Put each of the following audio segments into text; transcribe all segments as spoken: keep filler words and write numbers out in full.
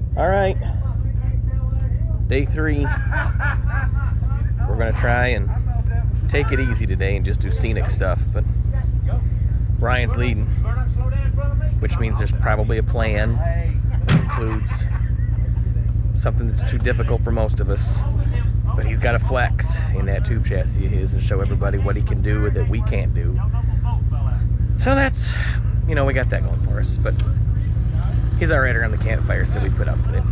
All right, day three. We're gonna try and take it easy today and just do scenic stuff, but Brian's leading, which means there's probably a plan that includes something that's too difficult for most of us, but he's got to flex in that tube chassis of his and show everybody what he can do that we can't do. So that's, you know, we got that going for us, but he's all right around the campfire, so we put up with it.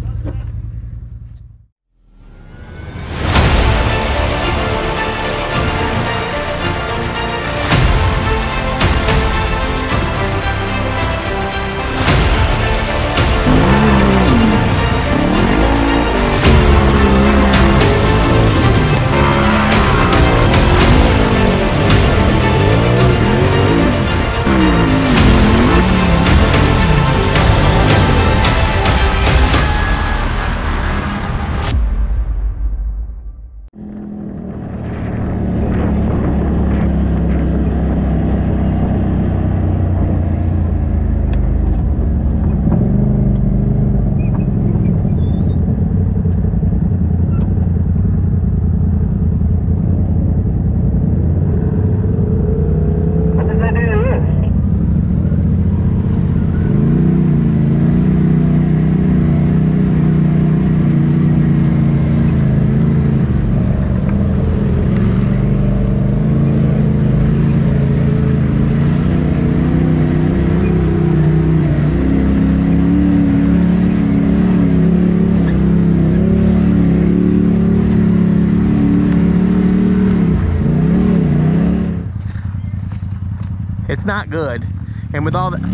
It's not good, and with all the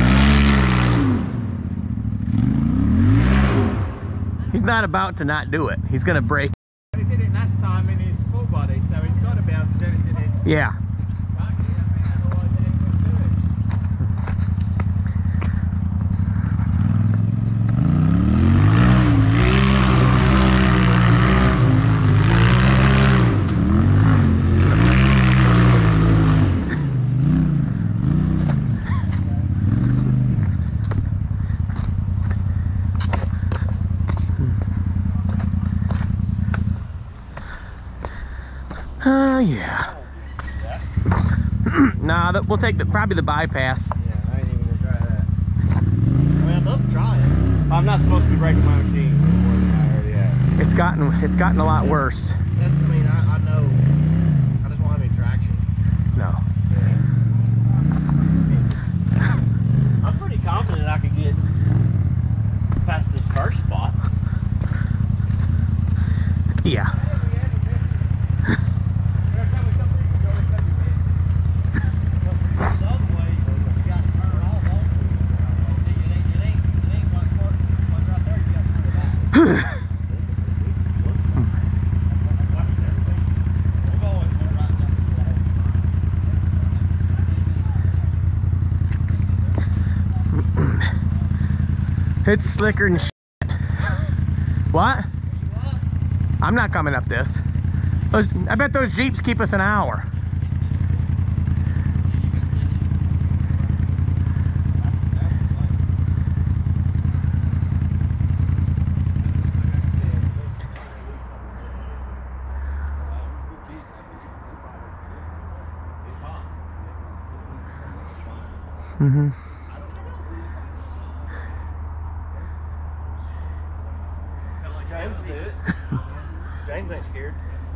he's not about to not do it. He's gonna break. He did it last time in his full body, so he's got to be able to do it in his yeah. Uh, yeah. Nah, that, we'll take the probably the bypass. Yeah, I ain't even gonna try that. I mean, I'd love to try it. I'm not supposed to be breaking my machine more than I already have. It's gotten it's gotten a lot worse. That's, I mean, I, I know. I just won't have any traction. No. Yeah. I'm pretty confident I could get past this first spot. Yeah. It's slicker than shit. What? I'm not coming up this. Those, I bet those Jeeps keep us an hour. Mm-hmm. James did it. James ain't scared.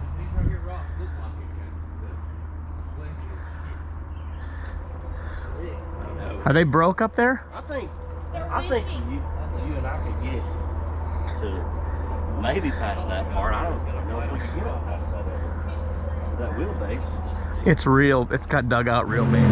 Are they broke up there? I think I think you, you and I could get to maybe past that part. I don't know if we can get on past that, that wheelbase. It's real. It's got dug out real big.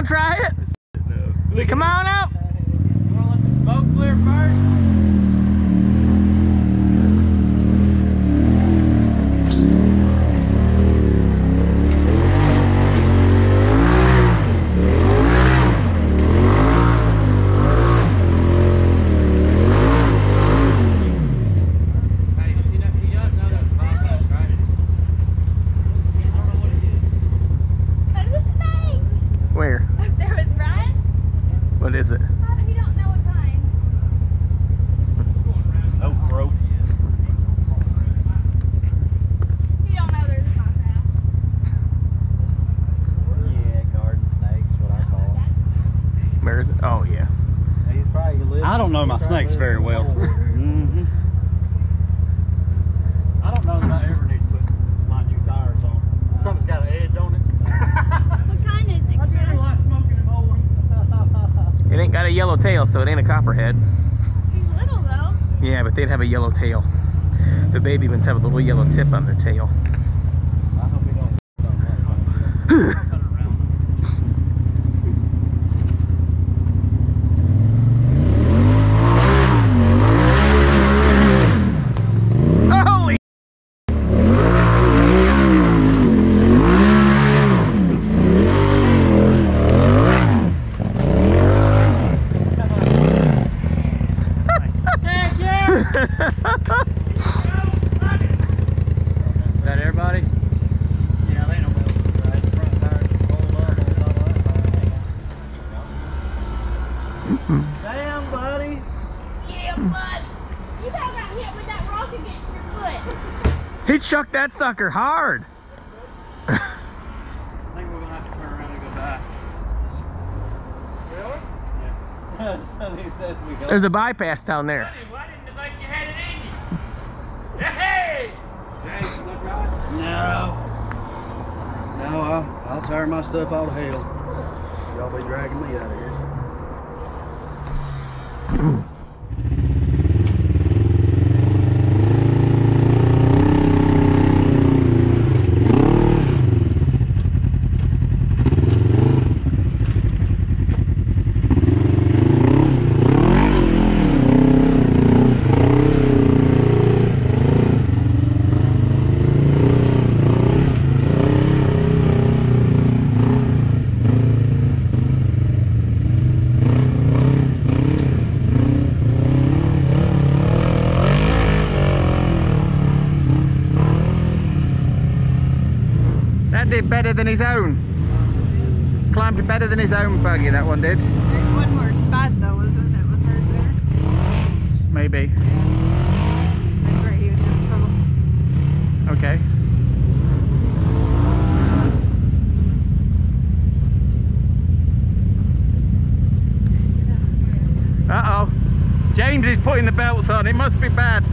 gonna try it? No. Come on up. You wanna let the smoke clear first? Where? Up there with Brian? What is it? How do you don't know what kind? No throat. You don't know there's a bobcat. Yeah, garden snakes, what I call them. Where is it? Oh, yeah. He's probably living. I don't know my snakes very well. Mm-hmm. I don't know if I ever need to put my new tires on. Something's got an edge on it. What kind is it, I Chris? never like smoking them old ones. It ain't got a yellow tail, so it ain't a copperhead. He's little though. Yeah, but they'd have a yellow tail. The baby ones have a little yellow tip on their tail. I hope we don't do something like that. Cut it around. Holy! Is that everybody? Yeah, they don't know. Right? The front tires are rolled up on top of that tire. Damn, buddy. Yeah, bud. You about got hit with that rock against your foot. He chucked that sucker hard. I think we're gonna have to turn around and go back. Really? Yeah. Sonny said we go. There's a bypass down there. Why didn't you think you had it in you? Hey! James, look right. No. No, I'll, I'll tire my stuff out of hell. Y'all be dragging me out of here. That did better than his own. Climbed it better than his own buggy, that one did. There's one more spot though, wasn't it? Was hurt there? Maybe. That's where he was in trouble. Okay. Uh-oh. James is putting the belts on. It must be bad.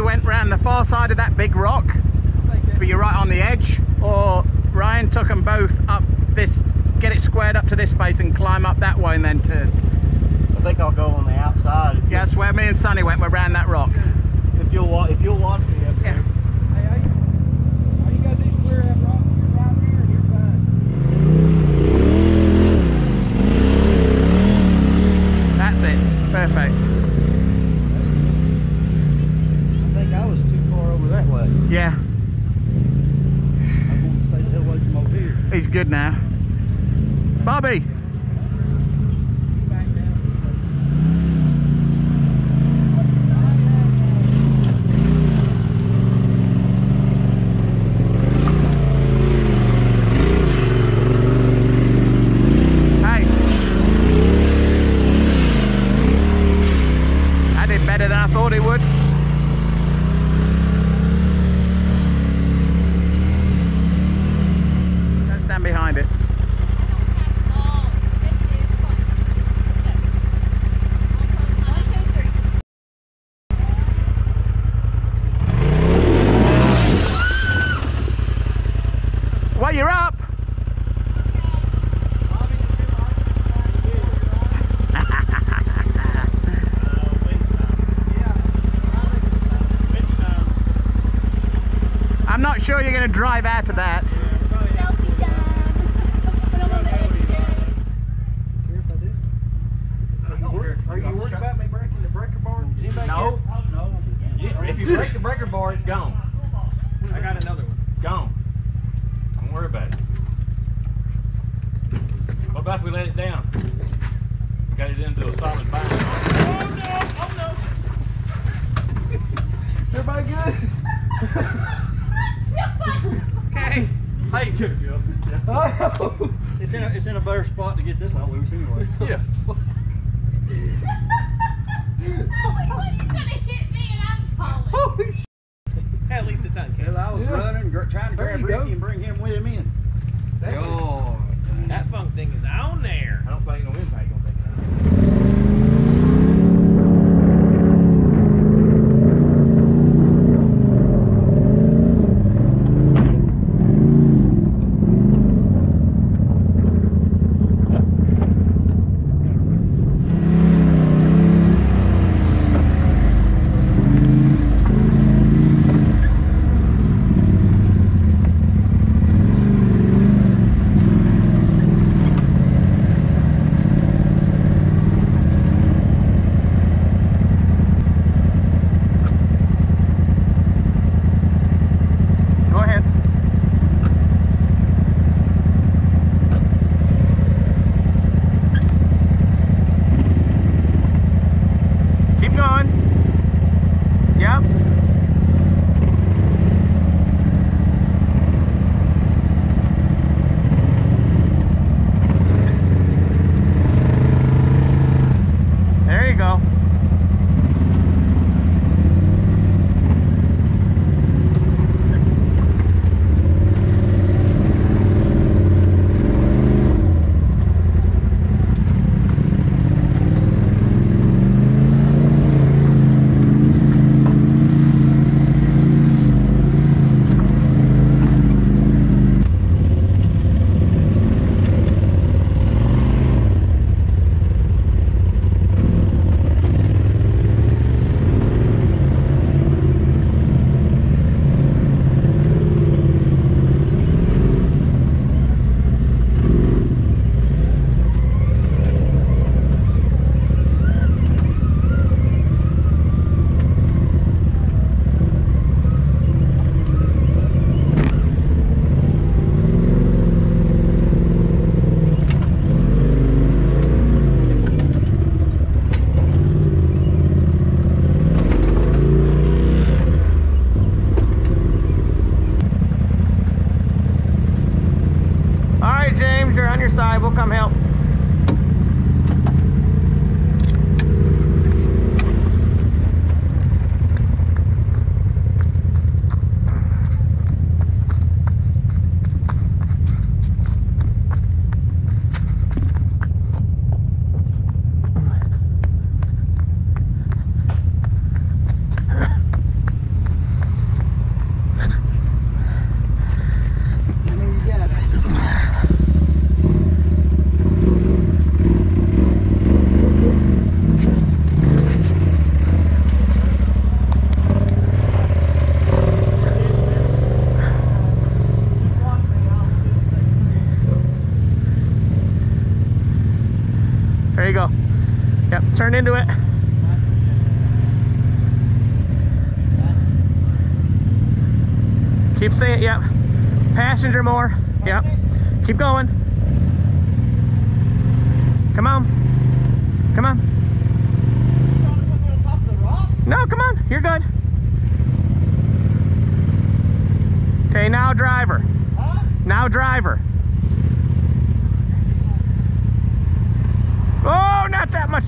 went round the far side of that big rock, but you're right on the edge, or Ryan took them both up this, get it squared up to this face and climb up that way and then turn. I think I'll go on the outside. Yeah, that's where me and Sonny went, we're round that rock. If you'll watch, if you'll watch me up there. Yeah. Hey, all you, all you gotta do is clear that rock. You're right here and you're fine. That's it, perfect. I think I was too far over that way. Yeah, I'm going to stay the hell away from over here. he's good now. Bobby! Hey! I did better than I thought it would. Don't stand behind it. Well, you're up. I'm not sure you're going to drive out of that. Selfie time. Put 'em on the edge again. Are you worried about me breaking the breaker bar? Is anybody No. care? No. You- If you break the breaker bar, it's gone. I got another one. It's gone. Don't worry about it. What about if we let it down? We got it into a solid bind. Oh no! Oh no! Everybody good? Okay. Hey, good girl. Oh. It's in a, it's in a better spot to get this out loose anyway. Yeah. Oh, what, you're gonna hit me and I'm falling. Holy sh**. At least it's uncanny. Well, I was Yeah. running, gr trying to There grab you go. Ricky and bring him with him in. That's God. That funk thing is on there. I don't think no impact gonna take it out. turn into it. Keep saying, yep. Passenger more. Yep. Keep going. Come on. Come on. No, come on. You're good. Okay, now driver. Now driver. Oh, not that much.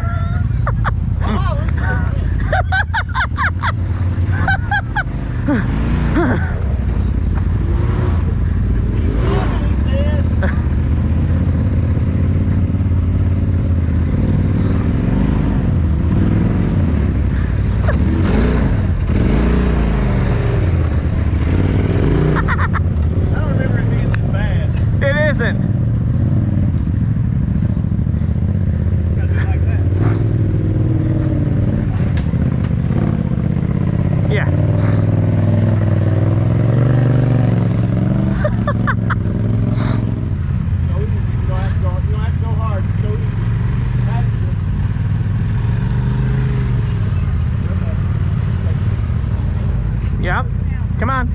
Yep. Come on.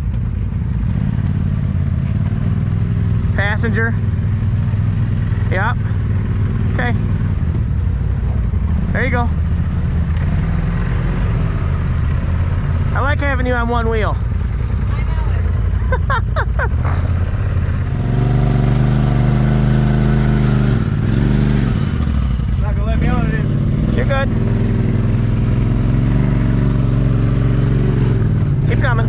Passenger. Yep. Okay. There you go. I like having you on one wheel. I know it. Not gonna let me on it, is it? You're good. Keep coming.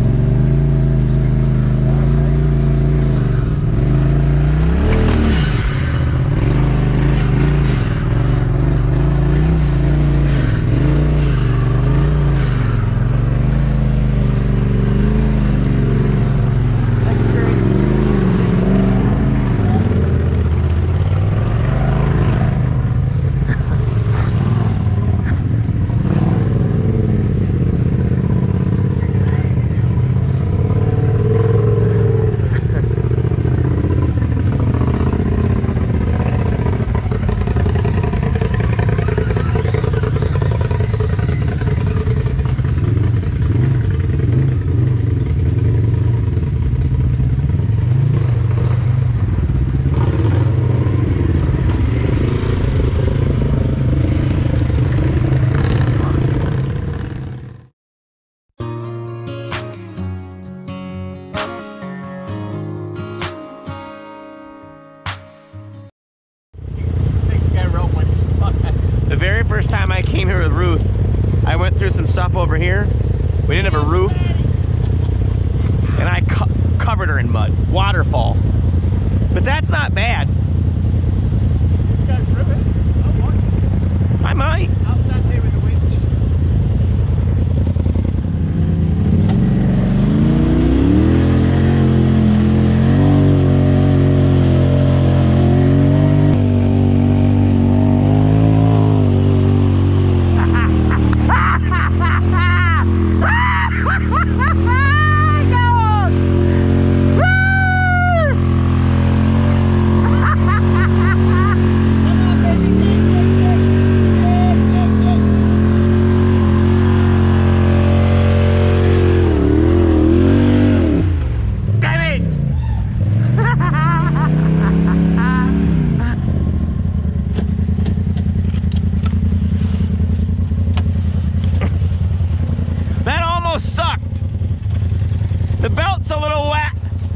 The very first time I came here with Ruth, I went through some stuff over here. We didn't have a roof, and I co covered her in mud. Waterfall. But that's not bad. You guys rip it? I want you. I might. I'll stand here with the wind. Sucked. The belt's a little wet.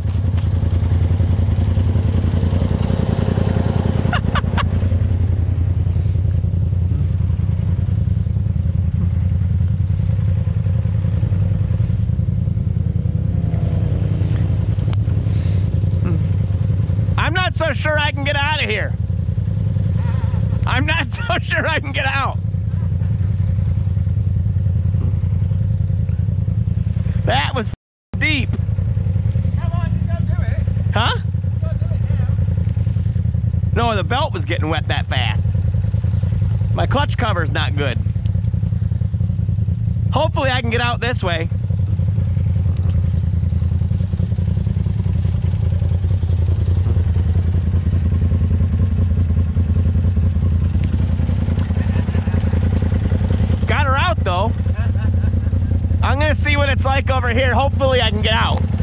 I'm not so sure I can get out of here. I'm not so sure I can get out. That was deep. Come on, you gotta do it. Huh? You gotta do it now. No, the belt was getting wet that fast. My clutch cover's not good. Hopefully I can get out this way. gonna see what it's like over here. Hopefully I can get out.